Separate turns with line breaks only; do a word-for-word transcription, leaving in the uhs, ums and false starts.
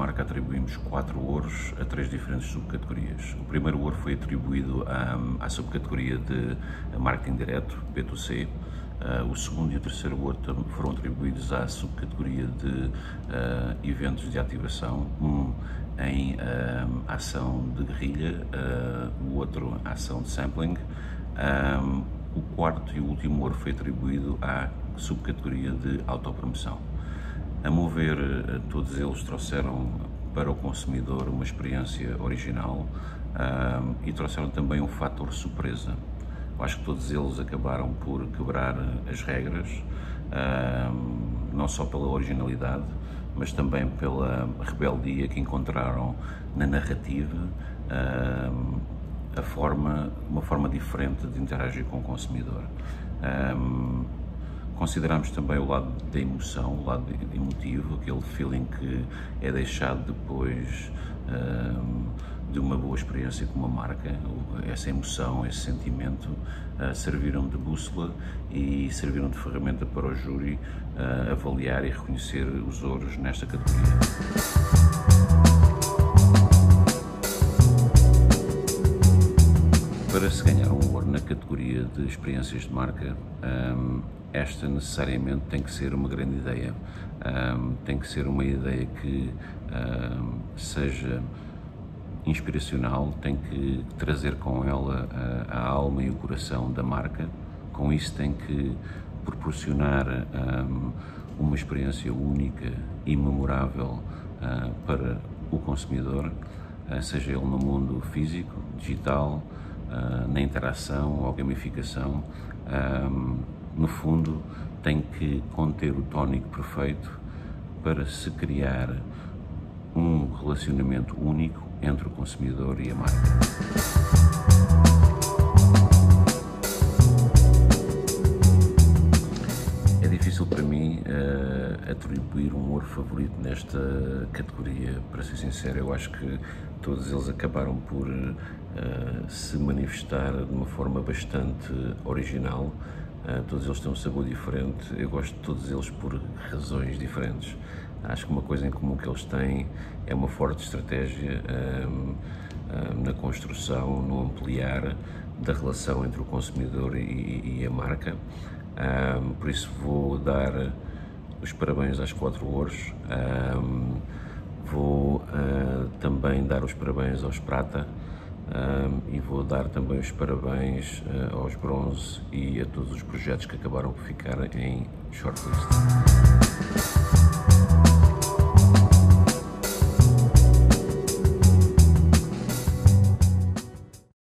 marca atribuímos quatro ouros a três diferentes subcategorias. O primeiro ouro foi atribuído à, à subcategoria de marketing direto, B dois C. Uh, o segundo e o terceiro ouro foram atribuídos à subcategoria de uh, eventos de ativação, um em uh, ação de guerrilha, uh, o outro ação de sampling. Um, o quarto e o último ouro foi atribuído à subcategoria de autopromoção. A meu ver, todos eles trouxeram para o consumidor uma experiência original um, e trouxeram também um fator surpresa. Eu acho que todos eles acabaram por quebrar as regras, um, não só pela originalidade, mas também pela rebeldia que encontraram na narrativa, um, a forma, uma forma diferente de interagir com o consumidor. Um, Consideramos também o lado da emoção, o lado emotivo, aquele feeling que é deixado depois um, de uma boa experiência com uma marca. Essa emoção, esse sentimento uh, serviram de bússola e serviram de ferramenta para o júri uh, avaliar e reconhecer os ouros nesta categoria. Para se ganhar um ouro na categoria de experiências de marca, um, esta necessariamente tem que ser uma grande ideia, um, tem que ser uma ideia que um, seja inspiracional, tem que trazer com ela a, a alma e o coração da marca, com isso tem que proporcionar um, uma experiência única e memorável uh, para o consumidor, uh, seja ele no mundo físico, digital, uh, na interação ou gamificação. Um, No fundo, tem que conter o tónico perfeito para se criar um relacionamento único entre o consumidor e a marca. É difícil para mim uh, atribuir um ouro favorito nesta categoria, para ser sincero. Eu acho que todos eles acabaram por uh, se manifestar de uma forma bastante original. Uh, todos eles têm um sabor diferente, eu gosto de todos eles por razões diferentes. Acho que uma coisa em comum que eles têm é uma forte estratégia um, um, na construção, no ampliar da relação entre o consumidor e, e a marca. Um, por isso vou dar os parabéns às quatro ouros, um, vou uh, também dar os parabéns aos prata. Um, e vou dar também os parabéns uh, aos bronze e a todos os projetos que acabaram por ficar em shortlist.